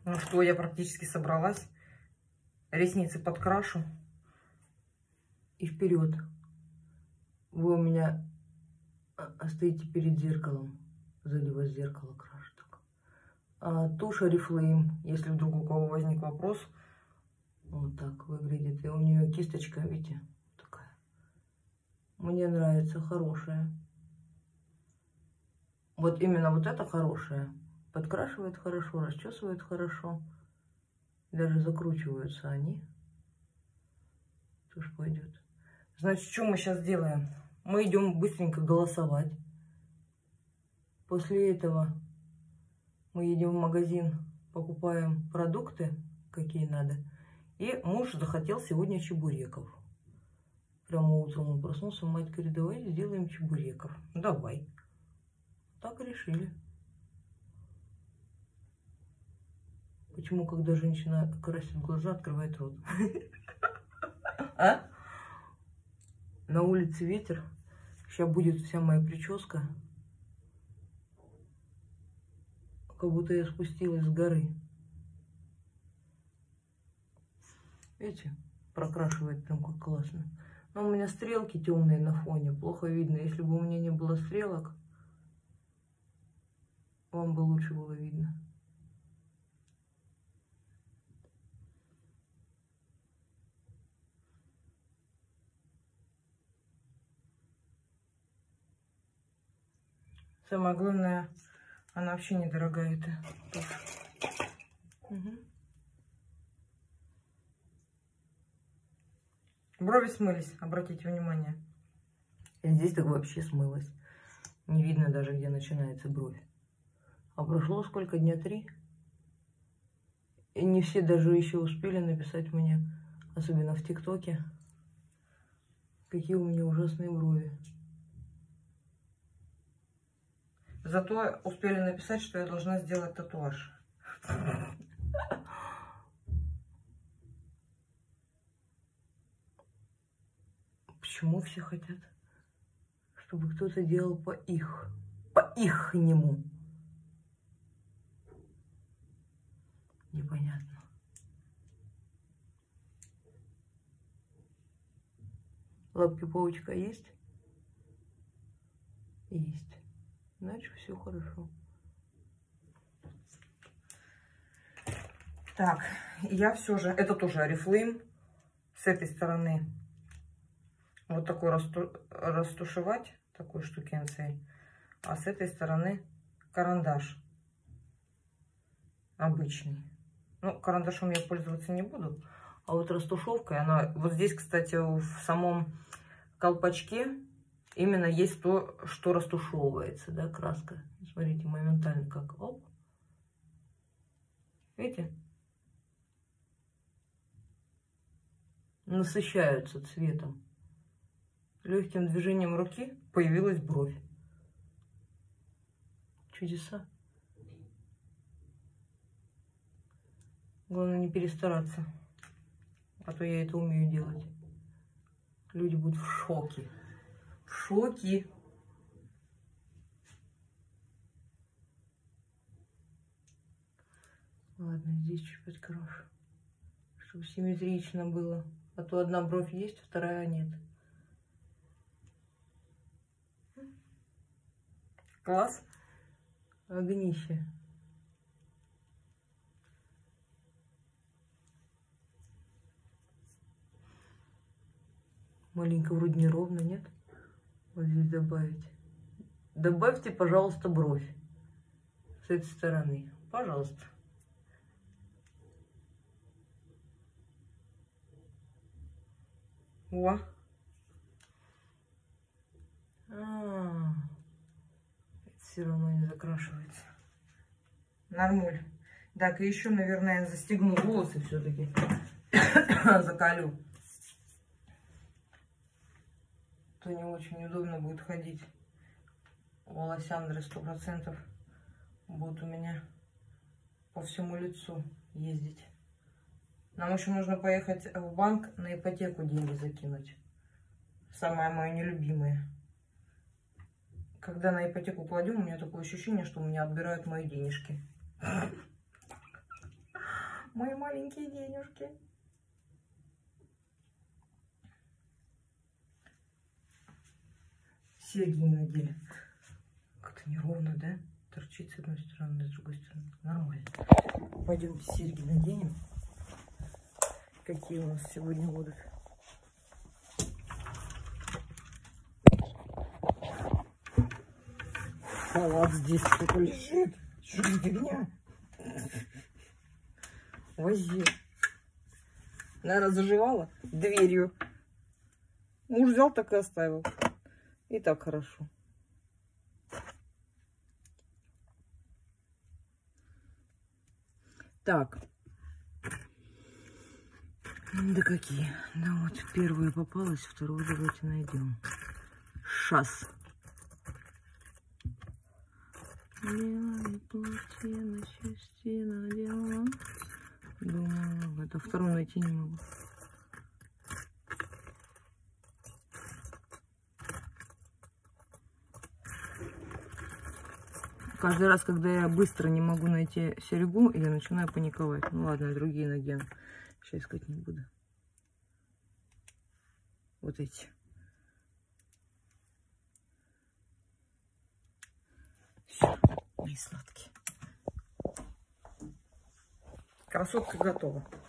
Ну что, я практически собралась. Ресницы подкрашу. И вперед. Вы у меня стоите перед зеркалом. Сзади вас зеркало крашу так. Тушь Oriflame, если вдруг у кого возник вопрос. Вот так выглядит. И у нее кисточка, видите, такая. Мне нравится, хорошая. Вот именно вот это хорошая. Подкрашивает хорошо, расчесывает хорошо. Даже закручиваются они. Тушь пойдет. Значит, что мы сейчас делаем? Мы идем быстренько голосовать. После этого мы едем в магазин, покупаем продукты, какие надо. И муж захотел сегодня чебуреков. Прямо утром он проснулся, мать говорит, давай сделаем чебуреков. Давай. Так решили. Почему, когда женщина красит глаза, открывает рот? А? На улице ветер. Сейчас будет вся моя прическа. Как будто я спустилась с горы. Видите? Прокрашивает прям как классно. Но у меня стрелки темные на фоне. Плохо видно. Если бы у меня не было стрелок, вам бы лучше было видно. Самое главное, она вообще недорогая. Это. Угу. Брови смылись, обратите внимание. И здесь так вообще смылось. Не видно даже, где начинается бровь. А прошло сколько? Дня 3? И не все даже еще успели написать мне, особенно в ТикТоке, какие у меня ужасные брови. Зато успели написать, что я должна сделать татуаж. Почему все хотят, чтобы кто-то делал по-ихнему? Непонятно. Лапки паучка есть? Есть. Значит, все хорошо. Так, я все же, это тоже Oriflame. С этой стороны вот такой растушевать, такой штукенцией. А с этой стороны карандаш обычный. Ну, карандашом я пользоваться не буду. А вот растушевкой, она... Вот здесь, кстати, в самом колпачке именно есть то, что растушевывается, да, краска. Смотрите, моментально как, оп. Видите? Насыщаются цветом. Легким движением руки появилась бровь. Чудеса. Главное не перестараться. А то я это умею делать. Люди будут в шоке. В шоке. Ладно, здесь чуть подкрашу. Чтобы симметрично было. А то одна бровь есть, вторая нет. Класс. Огнище. Маленько вроде неровно, нет? Вот здесь добавить. Добавьте, пожалуйста, бровь. С этой стороны. Пожалуйста. О. Это все равно не закрашивается. Нормуль. Так, и еще, наверное, застегну волосы все-таки. Заколю. То не очень удобно будет ходить. Волосяндры 100% будут у меня по всему лицу ездить. Нам еще нужно поехать в банк на ипотеку деньги закинуть. Самое мое нелюбимое. Когда на ипотеку кладем, у меня такое ощущение, что у меня отбирают мои денежки. Мои маленькие денежки. Серьги не надели. Как-то неровно, да? Торчит с одной стороны, с другой стороны. Нормально. Пойдемте серьги наденем. Какие у нас сегодня будут. Халат здесь что-то лежит. Что за фигня? Вози. Наверное, заживала дверью. Муж взял, так и оставил. И так хорошо. Так. Да какие? Да вот первая попалась, вторую давайте найдем. Шас. Белое платье на счастье надела. Думаю, это вторую найти не могу. Каждый раз, когда я быстро не могу найти серьгу, я начинаю паниковать. Ну ладно, другие надену. Сейчас искать не буду. Вот эти. Все, мои сладкие. Красотка готова.